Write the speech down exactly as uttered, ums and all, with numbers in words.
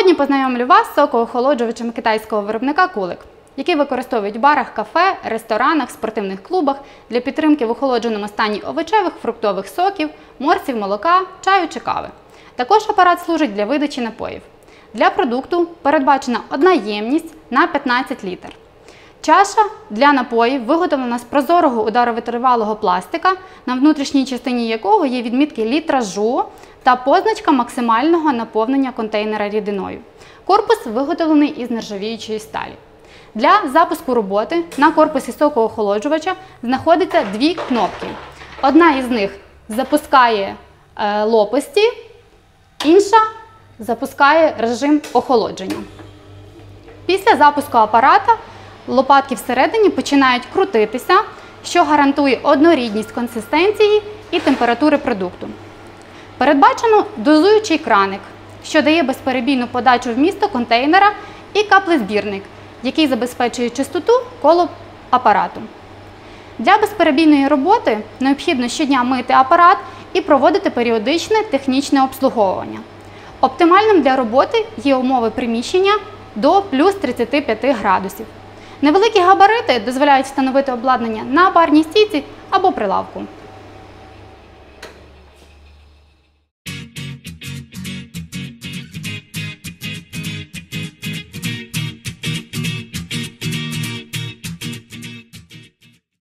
Сьогодні познайомлю вас з сокоохолоджувачем китайського виробника Кулик, який використовують в барах, кафе, ресторанах, спортивних клубах для підтримки в охолодженому стані овочевих, фруктових соків, морсів, молока, чаю чи кави. Також апарат служить для видачі напоїв. Для продукту передбачена одна ємність на п'ятнадцять літр. Чаша для напоїв виготовлена з прозорого ударовитривалого пластика, на внутрішній частині якого є відмітки літражу та позначка максимального наповнення контейнера рідиною. Корпус виготовлений із нержавіючої сталі. Для запуску роботи на корпусі сокоохолоджувача знаходиться дві кнопки. Одна із них запускає е, лопасті, інша запускає режим охолодження. Після запуску апарата лопатки всередині починають крутитися, що гарантує однорідність консистенції і температури продукту. Передбачено дозуючий краник, що дає безперебійну подачу в місто контейнера, і каплезбірник, який забезпечує чистоту коло апарату. Для безперебійної роботи необхідно щодня мити апарат і проводити періодичне технічне обслуговування. Оптимальним для роботи є умови приміщення до плюс тридцяти п'яти градусів. Невеликі габарити дозволяють встановити обладнання на барній стійці або прилавку.